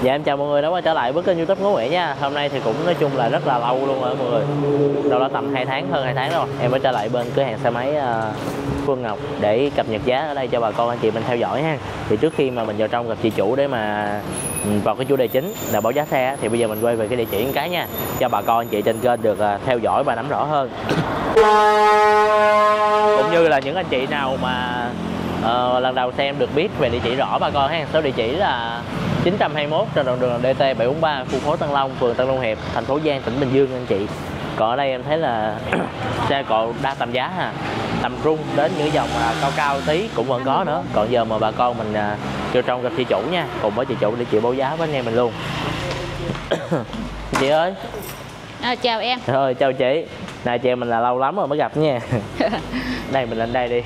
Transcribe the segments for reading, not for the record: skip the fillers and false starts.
Dạ em chào mọi người đã quay trở lại với kênh YouTube Ngố Nguyễn nha. Hôm nay thì cũng nói chung là rất là lâu luôn rồi mọi người. Đâu đó tầm 2 tháng, hơn 2 tháng rồi. Em mới trở lại bên cửa hàng xe máy Phương Ngọc để cập nhật giá ở đây cho bà con anh chị mình theo dõi ha. Thì trước khi mà mình vào trong gặp chị chủ để mà vào cái chủ đề chính là báo giá xe thì bây giờ mình quay về cái địa chỉ một cái nha, cho bà con anh chị trên kênh được theo dõi và nắm rõ hơn. Cũng như là những anh chị nào mà lần đầu xem được biết về địa chỉ rõ bà con ha. Số địa chỉ là 921 trên đoạn đường DT 743, khu phố Tân Long, phường Tân Long Hiệp, thành phố Giang, tỉnh Bình Dương anh chị. Còn ở đây em thấy là xe cộ đa tầm giá ha, tầm trung đến những dòng cao cao tí cũng vẫn có nữa. Còn giờ mà bà con mình vô trong gặp chị chủ nha, cùng với chị chủ để chịu báo giá với anh em mình luôn. Chị ơi. Chào em. Rồi chào chị. Này chị mình là lâu lắm rồi mới gặp nha. Đây mình lên đây đi.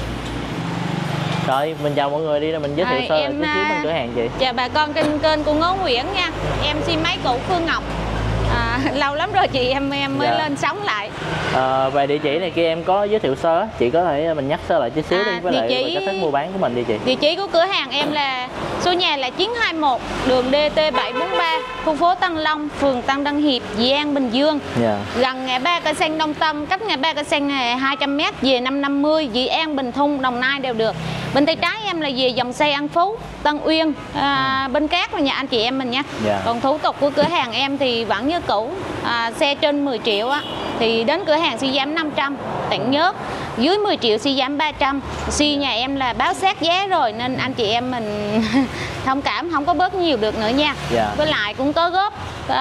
Rồi mình chào mọi người đi, mình giới thiệu sơ chút xíu bên cửa hàng chị. Chào bà con trên kênh của Ngố Nguyễn nha. Em xe máy cũ Phương Ngọc. Lâu lắm rồi chị em mới lên sóng lại. Về địa chỉ này kia em có giới thiệu sơ, chị có thể mình nhắc sơ lại chút xíu đi với lại về cách thức mua bán của mình đi chị. Địa chỉ của cửa hàng em là số nhà là 921 đường DT 743, khu phố Tân Long, phường Tân Đăng Hiệp, Dĩ An, Bình Dương. Gần ngã ba cây xanh Đông Tâm, cách ngã ba cây xanh này 200 m, về 550, Dĩ An, Bình Thung, Đồng Nai đều được. Bên tay trái em là về dòng xe An Phú, Tân Uyên, bên Cát là nhà anh chị em mình nha. Còn thủ tục của cửa hàng em thì vẫn như cũ, xe trên 10 triệu á thì đến cửa hàng suy giảm 500 tặng nhớt, dưới 10 triệu suy giảm 300. Suy nhà em là báo sát giá rồi nên anh chị em mình thông cảm, không có bớt nhiều được nữa nha. Với lại cũng có góp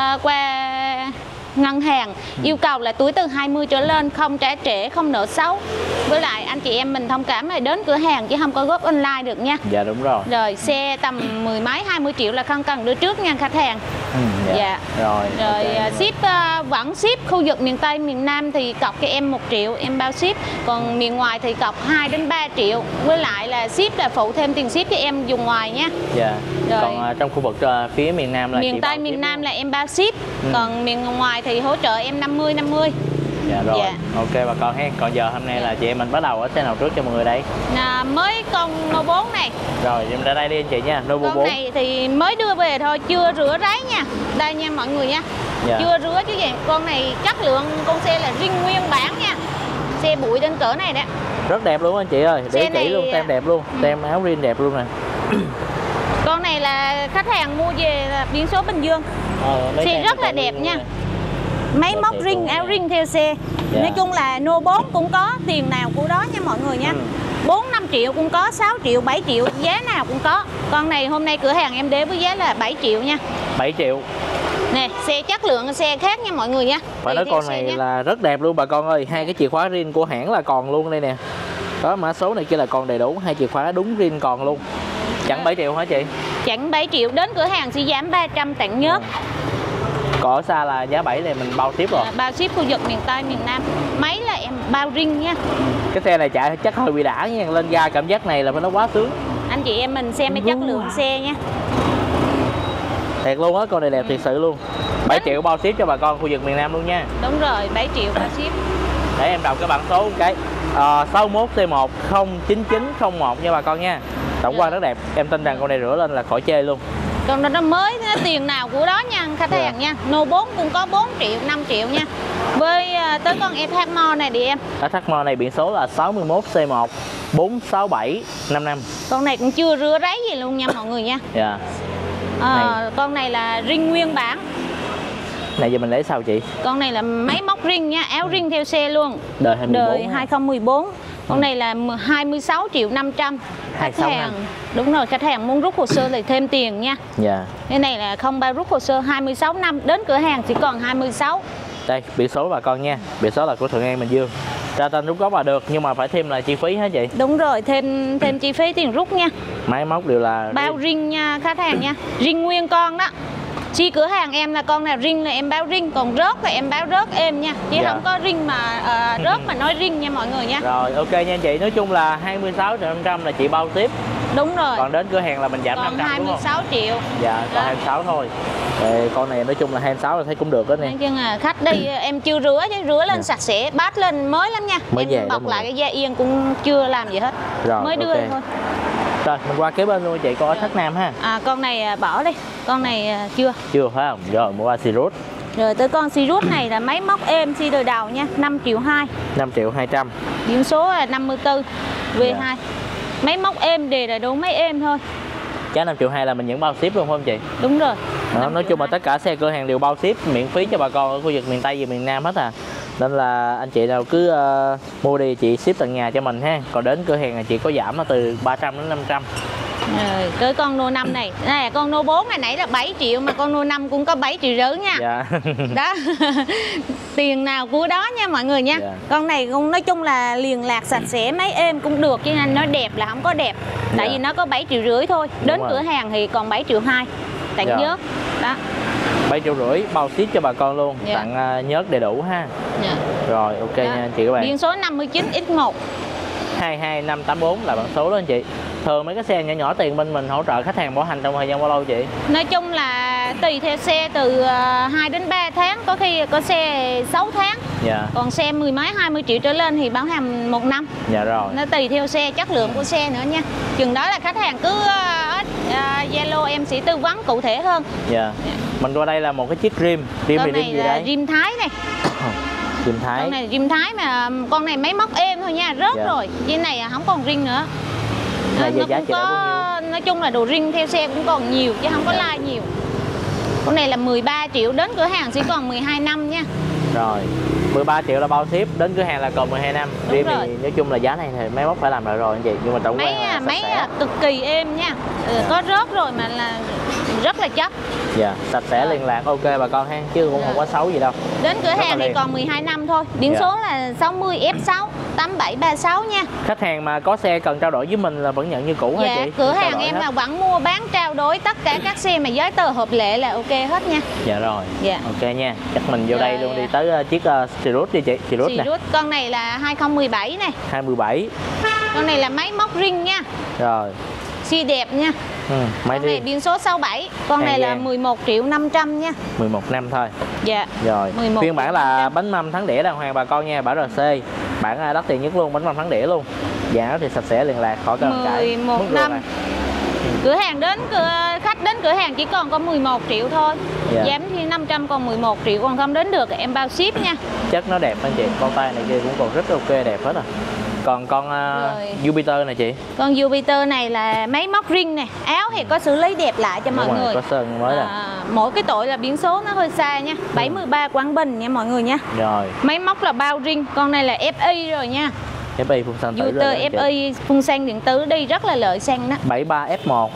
qua ngân hàng, yêu cầu là tuổi từ 20 trở lên, không trả trễ, không nợ xấu. Với lại anh chị em mình thông cảm là đến cửa hàng chứ không có góp online được nha. Dạ đúng rồi. Rồi xe tầm 10 mấy 20 triệu là không cần đưa trước nha khách hàng. Dạ. Rồi okay. Ship vẫn ship khu vực miền Tây, miền Nam thì cọc cho em 1 triệu em bao ship. Còn miền ngoài thì cọc 2 đến 3 triệu. Với lại là ship là phụ thêm tiền ship cho em dùng ngoài nha. Dạ. Rồi. Còn trong khu vực phía miền Nam là miền Tây, miền Nam là em bao ship. Còn miền ngoài thì hỗ trợ em 50-50. Dạ rồi. Ok bà con ha. Còn giờ hôm nay là chị em mình bắt đầu ở xe nào trước cho mọi người đây? Mới con Nô 4 này. Rồi em ra đây đi anh chị nha. Nô 4. Con này thì mới đưa về thôi, chưa rửa ráy nha. Đây nha mọi người nha. Chưa rửa chứ gì. Con này chất lượng con xe là riêng nguyên bản nha. Xe bụi đến cỡ này đó. Rất đẹp luôn anh chị ơi. Để kỹ này... luôn, tem đẹp luôn. Tem áo rin đẹp luôn nè. Con này là khách hàng mua về là biển số Bình Dương. Xe rất là đẹp nha. Máy móc ring, áo ring theo xe. Nói chung là Nô 4 cũng có, tiền nào của đó nha mọi người nha. 4-5 triệu cũng có, 6 triệu, 7 triệu, giá nào cũng có. Con này hôm nay cửa hàng em để với giá là 7 triệu nha. 7 triệu. Nè, xe chất lượng xe khác nha mọi người nha. Phải nói con này là rất đẹp luôn bà con ơi. Hai cái chìa khóa rin của hãng là còn luôn đây nè. Đó, mã số này kia là còn đầy đủ, hai chìa khóa đúng rin còn luôn. Chẳng 7 triệu hả chị? Chẳng 7 triệu, đến cửa hàng sẽ giảm 300 tặng nhớt. Còn ở xa là giá 7 này mình bao ship rồi. Bao ship khu vực miền Tây, miền Nam. Máy là em bao ring nha. Cái xe này chạy chắc hơi bị đã nha. Lên ga cảm giác này là nó quá sướng. Anh chị em mình xem cái chất lượng xe nha. Thiệt luôn á, con này đẹp thiệt sự luôn. 7 triệu bao ship cho bà con khu vực miền Nam luôn nha. Đúng rồi, 7 triệu bao ship. Để em đọc cái bản số một cái 61C1 09901 nha bà con nha. Tổng quan rất đẹp. Em tin rằng con này rửa lên là khỏi chê luôn. Còn nó mới, tiền nào của đó nha khách hàng nha. Nô 4 cũng có 4 triệu, 5 triệu nha. Với tới con Thakmo này đi em. Thakmo này biển số là 61C1 46755. Con này cũng chưa rửa ráy gì luôn nha mọi người nha. Con này là ring nguyên bản. Này giờ mình lấy sao chị? Con này là máy móc ring nha, áo ring theo xe luôn. Đời 2014. Con này là 26 triệu 500. Khách hàng đúng rồi, khách hàng muốn rút hồ sơ thì thêm tiền nha. Cái này là không bao rút hồ sơ 26 năm, đến cửa hàng chỉ còn 26. Đây biển số bà con nha, biển số là của Thuận An Bình Dương. Ra tên rút gốc là được nhưng mà phải thêm là chi phí hả chị? Đúng rồi, thêm chi phí tiền rút nha. Máy móc đều là bao ring nha khách hàng nha, ring nguyên con đó. Chi cửa hàng em là con nào ring là em báo ring, còn rớt là em báo rớt em nha, chứ không có ring mà rớt mà nói ring nha mọi người nha. Rồi ok nha anh chị, nói chung là 26 triệu 500 là chị bao tiếp. Đúng rồi. Còn đến cửa hàng là mình giảm còn 500 đúng không? 26 triệu. Dạ, còn 26 thôi. Con này nói chung là 26 là thấy cũng được đó nè. Nhưng mà khách đi em chưa rửa chứ, rửa lên sạch sẽ, bát lên mới lắm nha. Mới em bọc lại cái da yên cũng chưa làm gì hết. Rồi, mới đưa thôi. Rồi mình qua kế bên luôn chị, có thắt nam ha. Con này bỏ đi, con này chưa phải không? Rồi mua qua Sirius. Rồi tới con Sirius này là máy móc êm si đời đầu nha, 5 triệu 2. 5 triệu 200. Biển số là 54 V2. Dạ. Máy móc êm, đề là đúng máy êm thôi. Giá 5 triệu 2 là mình nhận bao ship luôn không chị? Đúng rồi. Đó, nói chung là tất cả xe cửa hàng đều bao ship miễn phí cho bà con ở khu vực miền Tây và miền Nam hết à. Nên là anh chị nào cứ mua đi chị ship tận nhà cho mình ha. Còn đến cửa hàng là chị có giảm là từ 300 đến 500. Rồi, tới con Nô 5 này. Đây là con Nô 4 hồi nãy là 7 triệu mà con Nô 5 cũng có 7 triệu rưỡi nha. Dạ. Đó. Tiền nào của đó nha mọi người nha. Dạ. Con này cũng nói chung là liền lạc sạch sẽ, máy êm cũng được, chứ nên nói đẹp là không có đẹp. Tại Dạ. vì nó có 7 triệu rưỡi thôi. Đến cửa hàng thì còn 7 triệu 2. Tặng Dạ. nhớt. Đó. 7 triệu rưỡi bao ship cho bà con luôn. Dạ. Tặng nhớt đầy đủ ha. Dạ. Rồi ok Đó. nha anh chị các bạn. Biển số 59X1. 22584 là bản số đó anh chị. Thường mấy cái xe nhỏ nhỏ tiền bên mình hỗ trợ khách hàng bảo hành trong thời gian bao lâu chị? Nói chung là tùy theo xe, từ 2 đến 3 tháng, có khi có xe 6 tháng. Dạ. Còn xe 10 mấy 20 triệu trở lên thì bảo hành 1 năm. Dạ rồi. Nó tùy theo xe, chất lượng của xe nữa nha. Chừng đó là khách hàng cứ Zalo em sẽ tư vấn cụ thể hơn. Dạ. Mình qua đây là một cái chiếc rim. Rim Con thì rim này gì là đấy? rim Thái này. Rim Thái. Con này là rim Thái mà con này máy móc êm thôi nha, rớt Dạ. rồi. Cái này không còn ring nữa. Này Nó giá cũng trị đã bao có, nói chung là đồ ring theo xe cũng còn nhiều chứ không có Dạ. like nhiều. Con này là 13 triệu, đến cửa hàng chỉ còn 12 năm nha. Rồi 13 triệu là bao ship, đến cửa hàng là còn 12 năm. Đúng Rim rồi. thì nói chung là giá này thì máy móc phải làm lại rồi anh chị, nhưng mà tổng quan là Máy sạch sẽ. cực kỳ êm nha. Có rớt rồi mà là rất là chất. Dạ, sạch sẽ liên lạc ok bà con ha, chứ cũng Dạ. không có xấu gì đâu. Đến cửa Rất là hàng thì liền. còn 12 năm thôi. Biển Dạ. số là 60 F6 8736 nha. Khách hàng mà có xe cần trao đổi với mình là vẫn nhận như cũ hả Dạ, chị? cửa Trao hàng đổi em hết. là vẫn mua bán trao đổi tất cả các xe mà giấy tờ hợp lệ là ok hết nha. Dạ rồi. Dạ. Ok nha. Chắc mình vô đây Rồi, luôn đi tới chiếc Sirius đi chị. Sirius nè. Sirius, con này là 2017 này. 27. Con này là máy móc ring nha. Rồi. Siêu đẹp nha. Máy Con này đi biển số 67. Con này là An Giang. 11 triệu 500 nha. 11 năm thôi. Dạ. Rồi. 11 Phiên bản triệu là 500. bánh mâm thắng đĩa đàng hoàng bà con nha, bản RC. Bản đắt tiền nhất luôn, bánh mâm thắng đĩa luôn. Giá thì sạch sẽ liền lạc, khỏi cần cãi. 11 Mức năm. này. Cửa hàng khách đến cửa hàng chỉ còn có 11 triệu thôi. Dạ. Giảm thì 500 còn 11 triệu, còn không đến được em bao ship nha. Chất nó đẹp anh chị, con tay này kia cũng còn rất ok đẹp hết à. Còn con Rồi. Jupiter này chị. Con Jupiter này là máy móc ring nè, áo thì có xử lý đẹp lại cho mọi Đúng rồi, người. có sơn mới nè. Mỗi cái tội là biển số nó hơi xa nha. 73 Quảng Bình nha mọi người nha. Rồi, Máy móc là bao ring, con này là FI rồi nha. FI phun xanh tử rồi đó Jupiter anh chị. FI phun xăng điện tử đi rất là lợi xăng đó. 73F1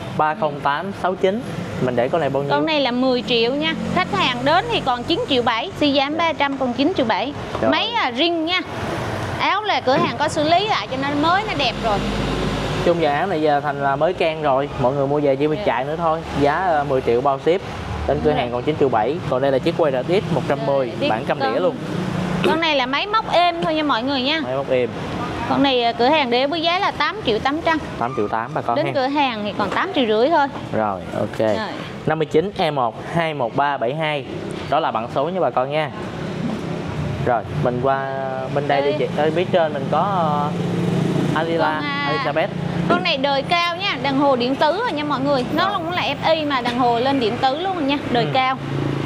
30869. Mình để con này bao nhiêu? Con này là 10 triệu nha. Khách hàng đến thì còn 9 triệu 7, suy giảm 300 còn 9 triệu 7. Rồi. Máy là ring nha. Áo là cửa hàng có xử lý lại cho nên mới nó đẹp rồi. Chung giá áo này giờ thành là mới can rồi. Mọi người mua về chỉ phải Dạ. chạy nữa thôi. Giá 10 triệu bao ship. Đến cửa Dạ. hàng còn 9 triệu 7. Còn đây là chiếc quay RTX 110, Rồi, bản cam con- đĩa luôn. Con này là máy móc êm thôi nha mọi người nha. Máy móc êm. Con này cửa hàng để với giá là 8 triệu 800. 8 triệu 8 bà con Đến ha. cửa hàng thì còn 8 triệu rưỡi thôi. Rồi, ok. Rồi. 59 E1 21372. Đó là bằng số nha bà con nha. Rồi, mình qua bên đây đi Đây. chị. Ở phía trên mình có Alila, Con, Elizabeth. Con này đời cao nha, đồng hồ điện tử rồi nha mọi người. Nó cũng là FI mà đồng hồ lên điện tử luôn rồi nha, đời cao.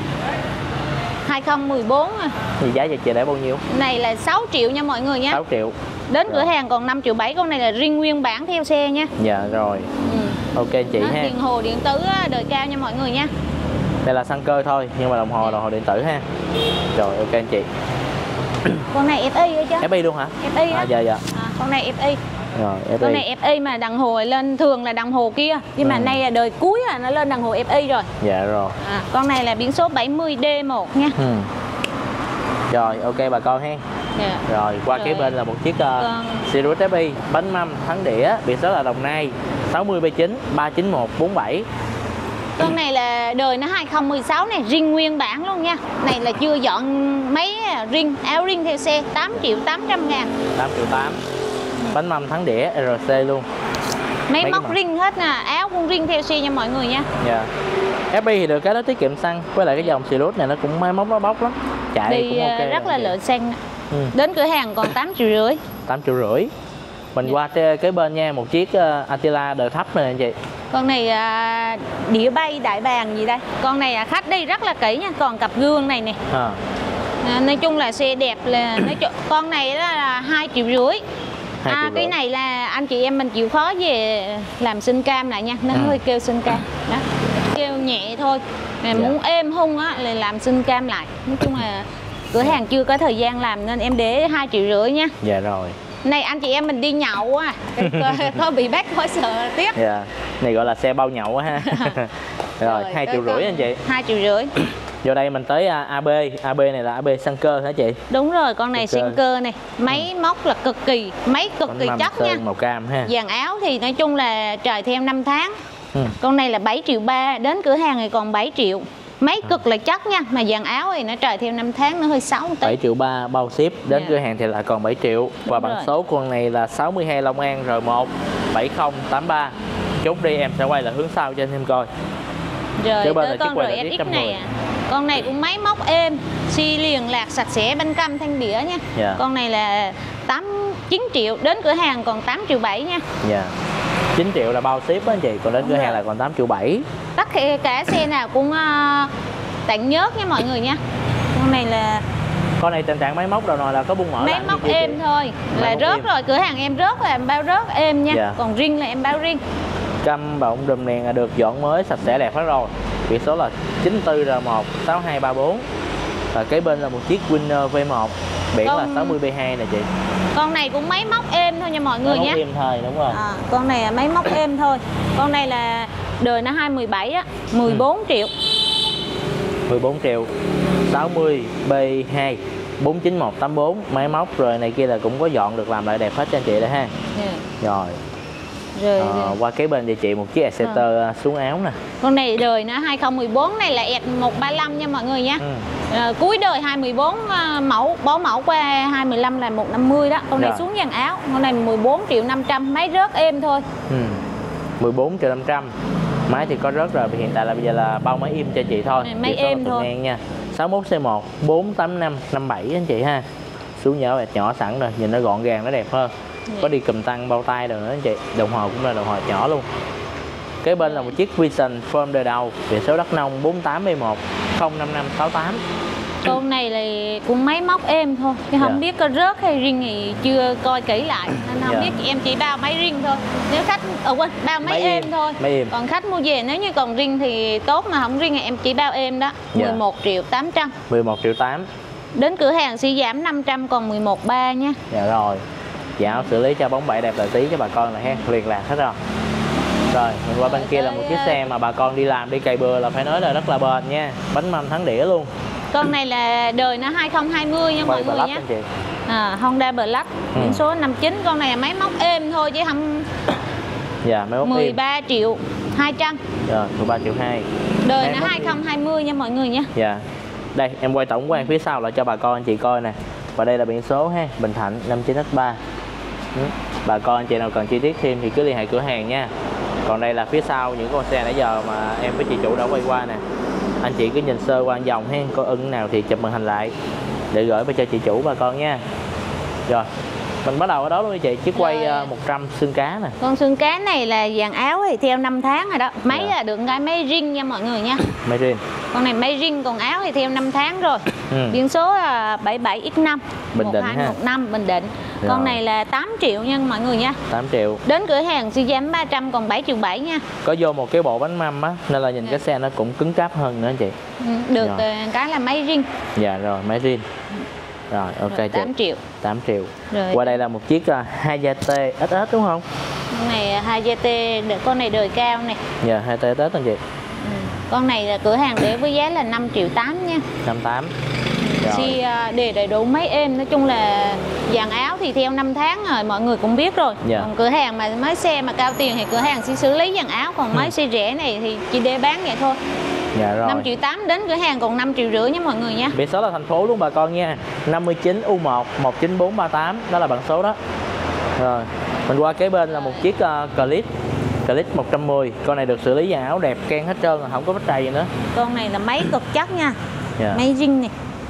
2014 à. Thì giá cho chị để bao nhiêu? Này là 6 triệu nha mọi người nha. 6 triệu. Đến cửa Rồi. hàng còn 5 triệu 7. Con này là riêng nguyên bản theo xe nha. Dạ rồi. Ừ. Ok anh chị Đó, ha. điện hồ điện tử á, đời cao nha mọi người nha. Đây là xăng cơ thôi, nhưng mà đồng hồ điện tử ha. Rồi ok anh chị. Con này FI ấy chứ. FI luôn hả? FI á. Dạ dạ. Con này FI. Rồi Con FI. này FI mà đồng hồ lên thường là đồng hồ kia. Nhưng mà nay là đời cuối là nó lên đồng hồ FI rồi. Dạ rồi. Con này là biển số 70D1 nha. Rồi ok bà con ha. Dạ. Rồi qua kế Rồi. bên là một chiếc Con- Sirius FI bánh mâm thắng đĩa, biển số là Đồng Nai 60B9 39147. Con này là đời nó 2016 này, riêng nguyên bản luôn nha. Này là chưa dọn mấy ring, áo ring theo xe, 8 triệu 800 ngàn. 8 triệu 8. Bánh mâm thắng đĩa RC luôn. Mấy Mấy móc cái ring hết nè, áo cũng ring theo xe nha mọi người nha. Dạ. FI thì được cái nó tiết kiệm xăng, với lại cái dòng Sirius này nó cũng máy móc nó bóc lắm. Chạy Đi cũng ok. rất là lợi xăng. Ừ. Đến cửa hàng còn 8 triệu rưỡi. 8 triệu rưỡi. Mình qua kế bên nha, một chiếc Attila đời thấp này anh chị. Con này đĩa bay đại bàng gì đây. Con này khách đi rất là kỹ nha. Còn cặp gương này nè. Nói chung là xe đẹp là con này là 2,5 triệu. Cái này là anh chị em mình chịu khó về làm sinh cam lại nha. Nó hơi kêu sinh cam đó, kêu nhẹ thôi. Muốn êm hung á là làm sinh cam lại. Nói chung là cửa hàng chưa có thời gian làm nên em để 2,5 triệu nha. Dạ rồi. Này anh chị em mình đi nhậu á, có bị bắt khỏi sợ tiếc. Dạ. Này gọi là xe bao nhậu ha. Rồi 2,5 triệu anh chị. 2,5 triệu. Vô đây mình tới AB. AB này là AB xăng cơ hả chị? Đúng rồi, con này xăng cơ này. Máy móc là cực kỳ chất nha. Màu cam ha. Dàn áo thì nói chung là trời theo 5 tháng. Con này là 7,3 triệu. Đến cửa hàng thì còn 7 triệu. Máy cực là chất nha. Mà dàn áo thì nó trời theo 5 tháng nó hơi xấu một tí. 7,3 triệu bao ship. Đến cửa hàng thì lại còn 7 triệu. Và bằng số con này là 62 Long An R1 7083. Chút đi em sẽ quay lại hướng sau cho anh em coi. Rồi tới con RSX này à. Con này cũng máy móc êm, xi liền lạc sạch sẽ, bánh cam thanh đĩa nha. Con này là 9 triệu, đến cửa hàng còn 8,7 triệu nha. 9 triệu là bao ship á anh chị, còn đến cửa hàng là còn 8,7 triệu. Tất cả xe nào cũng tặng nhớt nha mọi người nha. Con này là tình trạng máy móc đầu nồi là có bung mở máy móc êm thôi, là rớt rồi, cửa hàng em rớt là em bao rớt êm nha. Còn riêng là em bao riêng. Căm bọng đùm đèn là được dọn mới sạch sẽ đẹp hết rồi. Biển số là 94R1 6234. Và kế bên là một chiếc Winner V1, biển là 60B2 nè chị. Con này cũng máy móc êm thôi nha mọi người nhé. Êm thôi, đúng rồi. Con này là máy móc êm thôi. Con này là đời nó 2017 á, 14 triệu. 14 triệu. 60B2 49184, máy móc rồi này kia là cũng có dọn được làm lại đẹp hết cho anh chị đây ha. Rồi. Qua kế bên thì chị một chiếc Exciter xuống áo nè. Con này đời nó 2014, này là ẹt 135 nha mọi người nha. Cuối đời 2014 bỏ mẫu qua 2015 là 150 đó. Con này xuống dàn áo. Con này 14.500.000, máy rớt êm thôi. 14.500.000. Máy thì có rớt rồi, hiện tại là bây giờ là bao máy im cho chị thôi. Máy êm thôi. Ngang nha. 61C1 48557 anh chị ha. Xuống nhỏ nhỏ sẵn rồi, nhìn nó gọn gàng, nó đẹp hơn. Có đi cùm tăng bao tay rồi nữa anh chị. Đồng hồ cũng là đồng hồ nhỏ luôn. Kế bên là một chiếc Vision form đời đầu, biển số Đắk Nông 48B1 05568. Con này là cũng máy móc êm thôi, chứ không biết có rớt hay riêng thì chưa coi kỹ lại nên không biết. Em chỉ bao máy riêng thôi. Nếu khách bao máy êm thôi. Còn khách mua về nếu như còn riêng thì tốt, mà không riêng thì em chỉ bao êm đó. 11.800.000. 11.800.000. Đến cửa hàng sẽ giảm 500 còn 11.300.000 nha. Dạ rồi. Dạ xử lý cho bóng bẩy đẹp lại tí cho bà con là ha, liền lạc hết rồi. Rồi mình qua bên kia là một chiếc xe mà bà con đi làm đi cày bừa là phải nói là rất là bền nha, bánh mâm thắng đĩa luôn. Con này là đời nó 2020 nha mọi người nhé. Honda Black, biển số 59. Con này là máy móc êm thôi chứ không. Dạ, máy móc 13.200.000. Rồi 13.200.000. Đời nó 2020 nha mọi người nhé. Dạ. Đây em quay tổng quan phía sau lại cho bà con anh chị coi nè. Và đây là biển số ha, Bình Thạnh 59X3. Bà con anh chị nào cần chi tiết thêm thì cứ liên hệ cửa hàng nha. Còn đây là phía sau những con xe nãy giờ mà em với chị chủ đã quay qua nè. Anh chị cứ nhìn sơ qua vòng ha, có ưng nào thì chụp màn hình lại để gửi về cho chị chủ bà con nha. Rồi mình bắt đầu ở đó luôn đi chị, chiếc quay 100 xương cá nè. Con xương cá này là dàn áo thì theo 5 tháng rồi đó. Máy là được cái máy riêng nha mọi người nha. Máy riêng. Con này máy riêng, còn áo thì theo 5 tháng rồi. Biển số là 77X5 Bình Định 1215 Bình Định. Con này là 8 triệu nha mọi người nha. 8 triệu. Đến cửa hàng sẽ giảm 300 còn 7,7 triệu nha. Có vô một cái bộ bánh mâm á nên là nhìn cái xe nó cũng cứng cáp hơn nữa anh chị. Được cái là máy riêng. Dạ rồi, máy riêng. Rồi ok chị. 8 triệu. 8 triệu. Rồi. Qua đây là một chiếc Hayate SS đúng không? Con này Hayate, con này đời cao này. Dạ, Hayate SS anh chị. Con này là cửa hàng để với giá là 5,8 triệu nha. 58. Xi để đầy đủ máy êm, nói chung là dàn áo thì theo 5 tháng rồi mọi người cũng biết rồi. Còn cửa hàng mà mấy xe mà cao tiền thì cửa hàng sẽ xử lý dàn áo, còn mấy xe rẻ này thì chỉ để bán vậy thôi. Dạ rồi. 5,8 triệu, đến cửa hàng còn 5,5 triệu nha mọi người nha. Biển số là thành phố luôn bà con nha. 59 U1 19438, đó là bản số đó. Rồi, mình qua kế bên là một chiếc Clip 110. Con này được xử lý dàn áo đẹp ken hết trơn rồi, không có vết trầy gì nữa. Con này là máy cực chất nha. Máy zing này.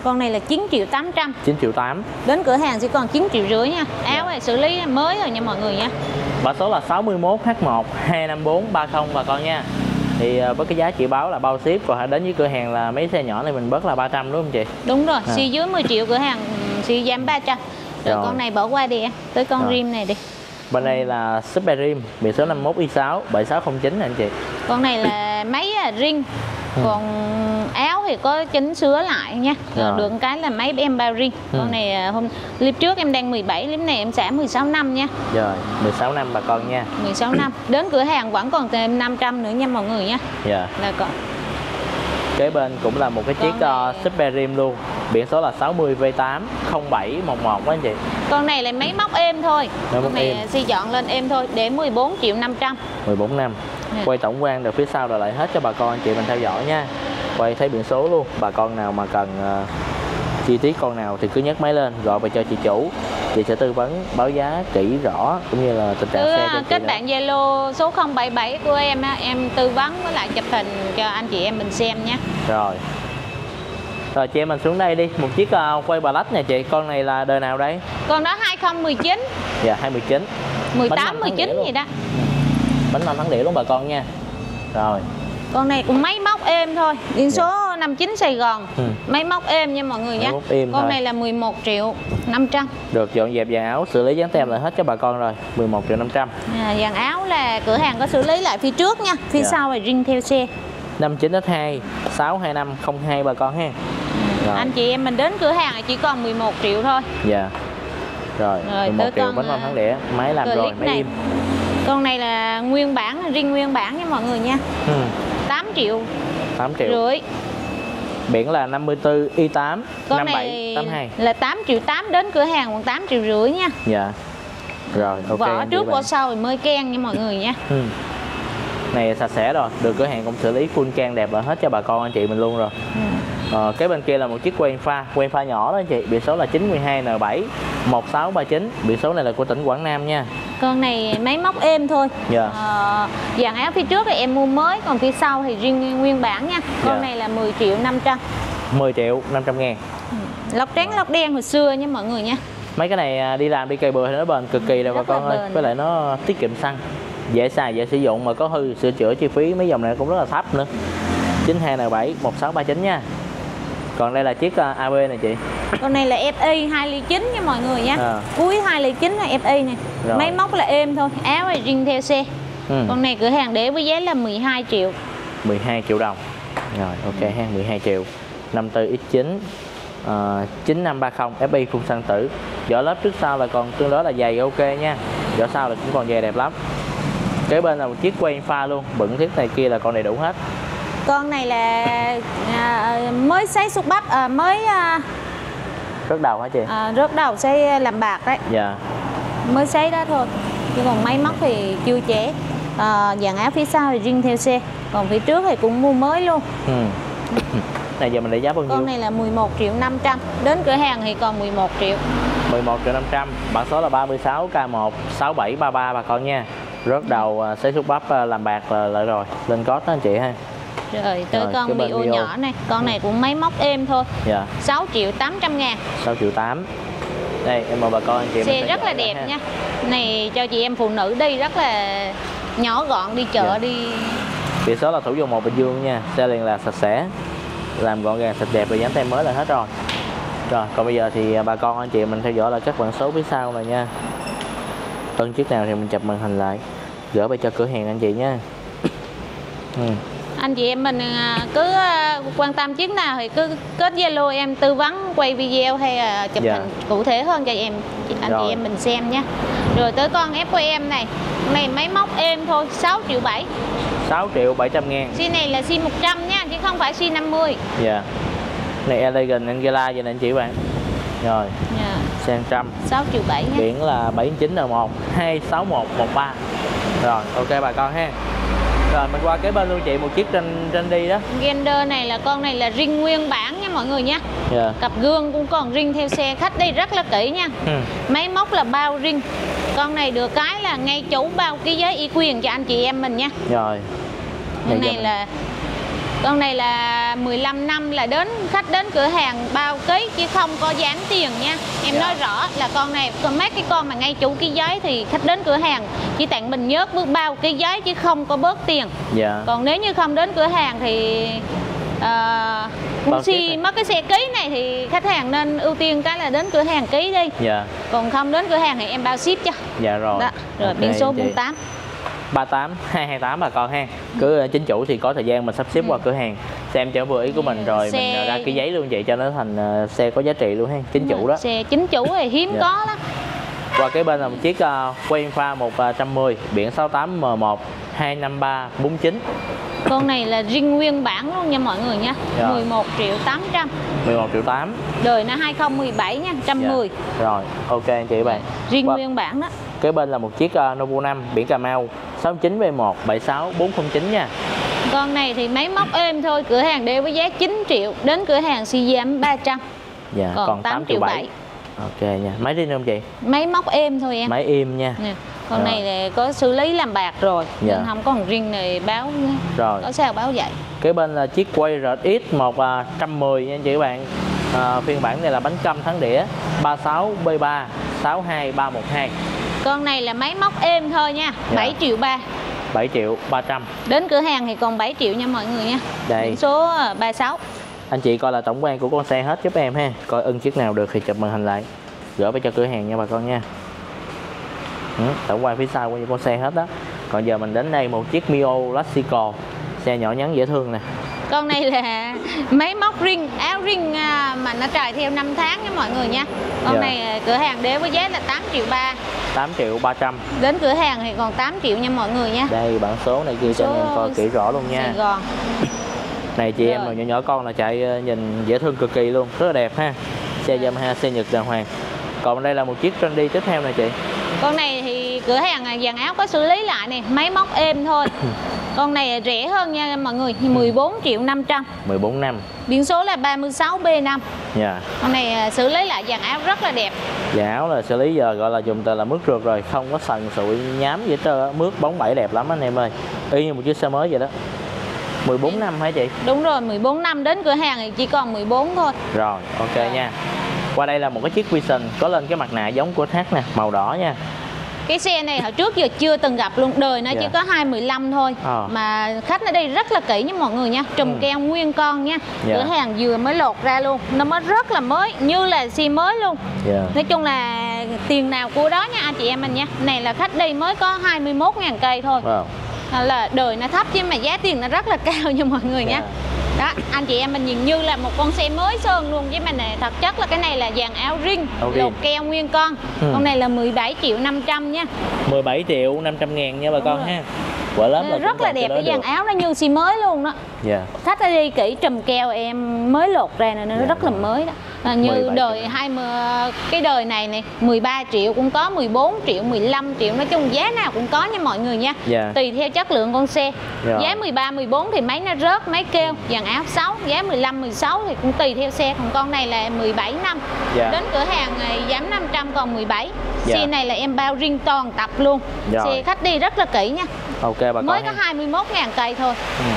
Con này là 9.800.000. 9.800.000. Đến cửa hàng chỉ còn 9.5 triệu nha. Áo này xử lý mới rồi nha mọi người nha. Mã số là 61H1 25430 bà con nha. Thì với cái giá chị báo là bao ship, còn đến với cửa hàng là mấy xe nhỏ này mình bớt là 300 đúng không chị? Đúng rồi, xi dưới 10 triệu cửa hàng xi giảm 300. Rồi con này bỏ qua đi em. Tới con rim này đi. Bên đây là Super Rim, biển số 51Y6 7609 nè anh chị. Con này là máy ring. Còn áo thì có chỉnh sửa lại nha. Được cái là máy em bao ring. Con này clip trước em đang 17, clip này em xả 16 năm nha. Rồi, 16 năm bà con nha. 16 năm. Đến cửa hàng vẫn còn thêm 500 nữa nha mọi người nha. Dạ. Là còn kế bên cũng là một cái chiếc Super Rim luôn, biển số là 60V8 0711 đó anh chị. Con này là máy móc êm thôi. Con này xi dọn lên êm thôi, để 14.500.000. 14 năm. Quay tổng quan được phía sau rồi lại hết cho bà con anh chị mình theo dõi nha. Quay thấy biển số luôn. Bà con nào mà cần chi tiết con nào thì cứ nhấc máy lên gọi về cho chị chủ. Chị sẽ tư vấn báo giá kỹ rõ cũng như là tình trạng xe cho chị. Kết bạn Zalo số 077 của em á, em tư vấn với lại chụp hình cho anh chị em mình xem nhé. Rồi chị em mình xuống đây đi. Một chiếc quay Black nè chị. Con này là đời nào đây? Con đó 2019. Dạ 2019. 18, 19 gì đó. Bánh 5 tháng đĩa luôn bà con nha. Rồi. Con này cũng máy móc êm thôi. Biển số 59 Sài Gòn. Máy móc êm nha mọi người nhé. Con này là 11.500.000. Được dọn dẹp dàn áo, xử lý dán tem lại hết cho bà con rồi. 11.500.000. Dàn áo là cửa hàng có xử lý lại phía trước nha. Phía sau là ring theo xe. 59H2 62502 bà con ha. Anh chị em mình đến cửa hàng chỉ còn 11 triệu thôi. Dạ. Rồi 11 triệu bánh 5 tháng đĩa. Máy làm rồi, máy im. Con này là nguyên bản, ring nguyên bản nha mọi người nha. 8 triệu. 8 triệu rưỡi. Biển là 54Y8 con này 5782 là 8.8 triệu. Đến cửa hàng còn 8,5 triệu nha. Dạ. Rồi ok. Vỏ trước vỏ sau thì mới can nha mọi người nha. Này sạch sẽ rồi, được cửa hàng cũng xử lý full can đẹp lại hết cho bà con anh chị mình luôn rồi. Cái bên kia là một chiếc quen pha nhỏ đó anh chị, biển số là 912N7 1639, biển số này là của tỉnh Quảng Nam nha. Con này máy móc êm thôi. Dàn áo phía trước thì em mua mới, còn phía sau thì riêng nguyên bản nha. Con này là 10.500.000. 10.500.000. Lọc trắng lọc đen hồi xưa nha mọi người nha. Mấy cái này đi làm đi cây bừa thì nó bền cực kỳ rồi bà con ơi. Với lại nó tiết kiệm xăng, dễ xài dễ sử dụng, mà có hư sửa chữa chi phí mấy dòng này cũng rất là thấp nữa. 92N7 1639 nha. Còn đây là chiếc AB này chị. Con này là FI 2 ly 9 nha mọi người nha. Cuối 2 ly 9 là FI này. Rồi. Máy móc là êm thôi, áo là riêng theo xe. Con này cửa hàng để với giá là 12 triệu. 12 triệu đồng. Rồi ok ha, 12 triệu. 54X9 9530 FI phun xăng tử. Vỏ lớp trước sau là còn tương đối là dày, ok nha. Vỏ sau là cũng còn dày đẹp lắm. Kế bên là một chiếc quay pha luôn, bận thiết này kia là con đầy đủ hết. Con này là mới sấy xúc bắp, mới rớt đầu hả chị? Rớt đầu sấy làm bạc đấy. Dạ. Mới sấy đó thôi. Chứ còn máy móc thì chưa chế. Dàn áo phía sau thì riêng theo xe. Còn phía trước thì cũng mua mới luôn. Này giờ mình để giá bao nhiêu? Con này là 11.500.000. Đến cửa hàng thì còn 11 triệu. 11.500.000. Bản số là 36K1 6733 bà con nha. Rớt đầu sấy xúc bắp làm bạc là lại rồi. Lên code đó anh chị ha. Rồi tới con Mio nhỏ này. Con này cũng máy móc êm thôi. Dạ. 6.800.000. 6.800.000. Đây em mời bà con anh chị. Xe rất là đẹp nha. Này cho chị em phụ nữ đi rất là nhỏ gọn, đi chợ đi. Biển số là Thủ Dầu Một Bình Dương nha. Xe liền lạc sạch sẽ, làm gọn gàng sạch đẹp và dán tem mới là hết rồi. Rồi còn bây giờ thì bà con anh chị mình theo dõi là các bản số phía sau này nha. Tân chiếc nào thì mình chụp màn hình lại gửi về cho cửa hàng anh chị nha. Anh chị em mình cứ quan tâm chiếc nào thì cứ kết Zalo em tư vấn quay video hay chụp hình cụ thể hơn cho anh chị em mình xem nhé. Rồi tới con FQM này, con này máy móc êm thôi, 6.7 triệu. 6.700.000. Xi này là xi 100 nha, chứ không phải xi 50. Dạ. Này Elegant Angela vậy nè anh chị bạn. Rồi. Xe 100. 6.7 triệu nha. Biển là 79N1 26113. Rồi, ok bà con ha. Rồi mình qua kế bên luôn chị, một chiếc trên đi đó. Gender này là con này là ring nguyên bản nha mọi người nha. Cặp gương cũng còn ring theo xe, khách đi rất là kỹ nha. Máy móc là bao ring. Con này được cái là ngay chủ bao ký giấy ủy quyền cho anh chị em mình nha. Rồi. Con này là Con này là 15 năm là khách đến cửa hàng bao ký chứ không có giảm tiền nha. Em nói rõ là con này mấy cái con mà ngay chủ ký giấy thì khách đến cửa hàng chỉ tặng mình nhớt bước bao ký giấy chứ không có bớt tiền. Còn nếu như không đến cửa hàng thì mất cái xe ký này thì khách hàng nên ưu tiên cái là đến cửa hàng ký đi. Còn không đến cửa hàng thì em bao ship cho. Dạ rồi. Đó. Rồi okay, biển số 48 38 228 bà con ha. Cứ chính chủ thì có thời gian mình sắp xếp qua cửa hàng xem cho vừa ý của mình rồi mình ra cái giấy luôn vậy cho nó thành xe có giá trị luôn ha. Chính chủ đó. Xe chính chủ thì hiếm có lắm. Qua cái bên là một chiếc Quay pha 110 biển 68M1 25349. Con này là riêng nguyên bản luôn nha mọi người nha. 11.800.000. 11.800.000. Đời nó 2017 nha, 110. Rồi, ok anh chị bạn. Riêng nguyên bản đó. Kế bên là một chiếc Novo 5 biển Cà Mau 69V1 76409 nha. Con này thì máy móc êm thôi, cửa hàng đều với giá 9 triệu, đến cửa hàng suy giảm 300. Dạ, còn 8 triệu 7. Ok nha. Máy riêng không chị? Máy móc êm thôi em. Máy im nha. Con này là có xử lý làm bạc rồi, nên không có riêng này báo nữa. Rồi. Có sao báo vậy. Kế bên là chiếc Quay RX 110 nha anh chị bạn. Phiên bản này là bánh căm thắng đĩa 36B3 62312. Con này là máy móc êm thôi nha, 7 triệu 3. 7 triệu 300. Đến cửa hàng thì còn 7 triệu nha mọi người nha. Đây. Số 36. Anh chị coi là tổng quan của con xe hết giúp em ha. Coi ưng chiếc nào được thì chụp màn hình lại gửi về cho cửa hàng nha bà con nha. Tổng quan phía sau của con xe hết đó. Còn giờ mình đến đây một chiếc Mio Classico, xe nhỏ nhắn dễ thương nè. Con này là máy móc ring, áo ring mà nó trải theo 5 tháng nha mọi người nha. Con này cửa hàng đế với giá là 8 triệu 3. 8 triệu 300. Đến cửa hàng thì còn 8 triệu nha mọi người nha. Đây bản số này kia cho anh em coi kỹ rõ luôn nha. Sài Gòn. Này chị em mà nhỏ nhỏ con là chạy nhìn dễ thương cực kỳ luôn, rất là đẹp ha. Xe Yamaha, xe Nhật đàng hoàng. Còn đây là một chiếc Trendy tiếp theo này chị. Con này thì cửa hàng dàn áo có xử lý lại nè, máy móc êm thôi. Con này rẻ hơn nha mọi người, 14 triệu 500. 14 năm. Biển số là 36B5. Con này xử lý lại dàn áo rất là đẹp. Dàn áo là xử lý giờ gọi là dùng từ là mướt rượt rồi, không có sần sụi nhám gì hết trơn, mướt bóng bẩy đẹp lắm anh em ơi. Y như một chiếc xe mới vậy đó. 14 năm hả chị? Đúng rồi, 14 năm, đến cửa hàng thì chỉ còn 14 thôi. Rồi, ok nha. Qua đây là một cái chiếc Vision có lên cái mặt nạ giống của Thác nè, màu đỏ nha. Cái xe này hồi trước giờ chưa từng gặp luôn, đời nó chỉ có 215 thôi. Mà khách ở đây rất là kỹ nha mọi người nha, trùm keo nguyên con nha. Cửa hàng vừa mới lột ra luôn, nó mới rất là mới, như là xe mới luôn. Nói chung là tiền nào của đó nha anh chị em mình nha. Này là khách đi mới có 21.000 cây thôi. Là đời nó thấp chứ mà giá tiền nó rất là cao nha mọi người nha. Đó, anh chị em mình nhìn như là một con xe mới sơn luôn, với mình này thật chất là cái này là dàn áo ring, lột keo nguyên con. Con này là 17 triệu 500 nha. 17 triệu 500 ngàn nha bà con ha. Quả lớp là rất là đẹp, cái dàn áo nó như xe mới luôn đó. Khách ở đi kỹ trùm keo em mới lột ra nên nó rất là mới đó. Như đời 20 cái đời này này 13 triệu cũng có, 14 triệu, 15 triệu, nói chung giá nào cũng có nha mọi người nha. Tùy theo chất lượng con xe. Giá 13, 14 thì máy nó rớt, máy kêu. Dàn áo 6, giá 15, 16 thì cũng tùy theo xe. Còn con này là 17 năm. Đến cửa hàng giảm 500 còn 17. Xe này là em bao riêng toàn tập luôn. Xe khách đi rất là kỹ nha. Ok bà con. Mới có 21.000 cây thôi.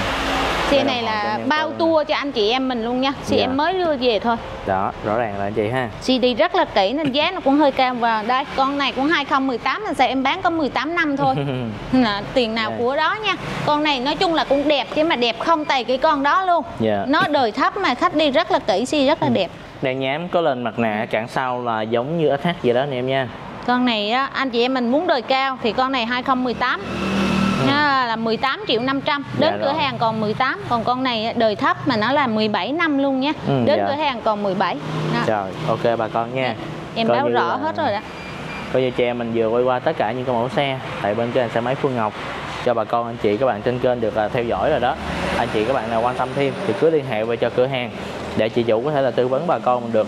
Xe này là bao tour cho anh chị em mình luôn nha. Xe em mới đưa về thôi. Đó, rõ ràng là anh chị ha. Xe đi rất là kỹ nên giá nó cũng hơi cao. Và đây, con này cũng 2018 nên sẽ em bán có 18 năm thôi. Tiền nào của đó nha. Con này nói chung là cũng đẹp chứ mà đẹp không tày cái con đó luôn. Nó đời thấp mà khách đi rất là kỹ, xe rất là đẹp. Đèn nhám có lên mặt nạ cản sau là giống như SH vậy đó anh em nha. Con này á, anh chị em mình muốn đời cao thì con này 2018 là 18 triệu 500. Đến cửa hàng còn 18. Còn con này đời thấp mà nó là 17 năm luôn nha. Đến cửa hàng còn 17. Trời, ok bà con nha. Em báo rõ hết rồi đó. Coi như chị em mình vừa quay qua tất cả những cái mẫu xe tại bên kênh xe máy Phương Ngọc cho bà con anh chị các bạn trên kênh được theo dõi rồi đó. Anh chị các bạn nào quan tâm thêm thì cứ liên hệ về cho cửa hàng để chị chủ có thể là tư vấn bà con được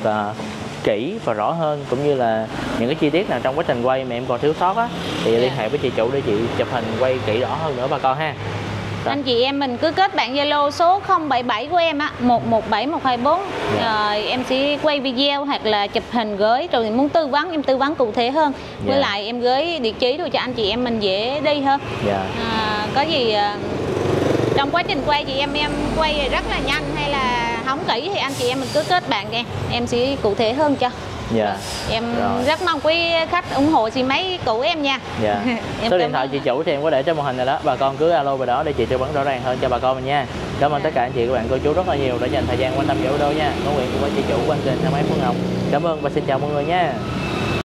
kỹ và rõ hơn, cũng như là những cái chi tiết nào trong quá trình quay mà em còn thiếu sót á thì liên hệ với chị chủ để chị chụp hình quay kỹ rõ hơn nữa bà con ha. Anh chị em mình cứ kết bạn Zalo số 077 của em á, 117124. Rồi em sẽ quay video hoặc là chụp hình gửi, rồi muốn tư vấn em tư vấn cụ thể hơn. Với lại em gửi địa chỉ rồi cho anh chị em mình dễ đi hơn. Có gì Trong quá trình quay thì em quay rất là nhanh hay là hóng kỹ thì anh chị em mình cứ kết bạn kìa, em sẽ cụ thể hơn cho. Dạ. Em Rồi. rất mong quý khách ủng hộ xe máy cũ em nha. Dạ. Em Số cảm điện thoại ơn. chị chủ thì em có để trên màn hình rồi đó, bà con cứ alo vào đó để chị tư vấn rõ ràng hơn cho bà con mình nha. Cảm ơn tất cả anh chị các bạn cô chú rất là nhiều đã dành thời gian quan tâm video nha. Có Nguyễn cùng với chị chủ của anh kênh xe máy Phương Ngọc. Cảm ơn và xin chào mọi người nha.